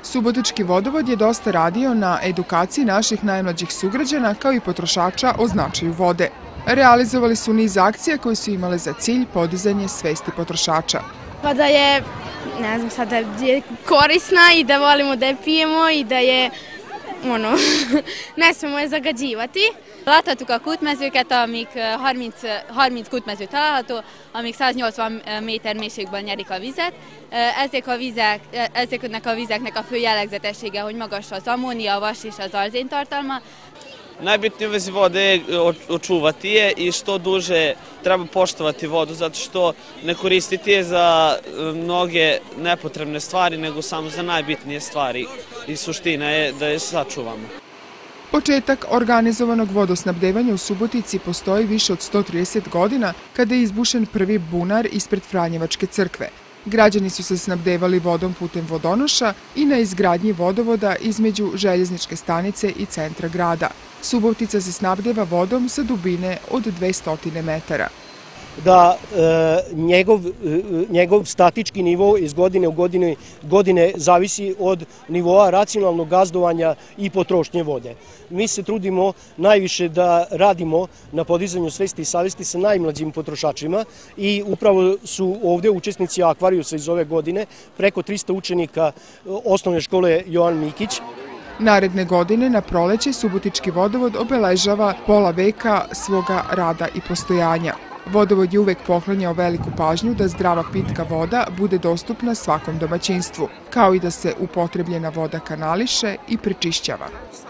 Subotički vodovod je dosta radio na edukaciji naših najmlađih sugrađana kao i potrošača o značaju vode. Realizovali su niz akcija koje su imale za cilj podizanje svesti potrošača. Pa da je, ne znam sad, da je korisna i da volimo da je pijemo i da je, ne smemo je zagađivati. Láthattuk a kútmezőket, amik 30 kútmező található, amik 180 méter mélységből nyerik a vizet. Ezeknek a vizeknek a fő jellegzetessége, hogy magas az ammónia, a vas és az arzén tartalma. Najbitnije u vezi vode je očuvati je i što duže treba poštovati vodu, zato što ne koristiti je za mnoge nepotrebne stvari, nego samo za najbitnije stvari i suština je da je sačuvamo. Početak organizovanog vodosnabdevanja u Subotici postoji više od 130 godina kada je izbušen prvi bunar ispred Franjevačke crkve. Građani su se snabdevali vodom putem vodonoša i na izgradnji vodovoda između željezničke stanice i centra grada. Subotica se snabdeva vodom sa dubine od 200 metara. Da njegov statički nivo iz godine u godine zavisi od nivoa racionalnog gazdovanja i potrošnje vode. Mi se trudimo najviše da radimo na podizanju svesti i savesti sa najmlađim potrošačima i upravo su ovdje učesnici Akvarijusa iz ove godine, preko 300 učenika osnovne škole Jovan Mikić. Naredne godine na proleće Subotički vodovod obeležava pola veka svoga rada i postojanja. Vodovod je uvek poklanjao veliku pažnju da zdrava pitka voda bude dostupna svakom domaćinstvu, kao i da se upotrebljena voda kanališe i prečišćava.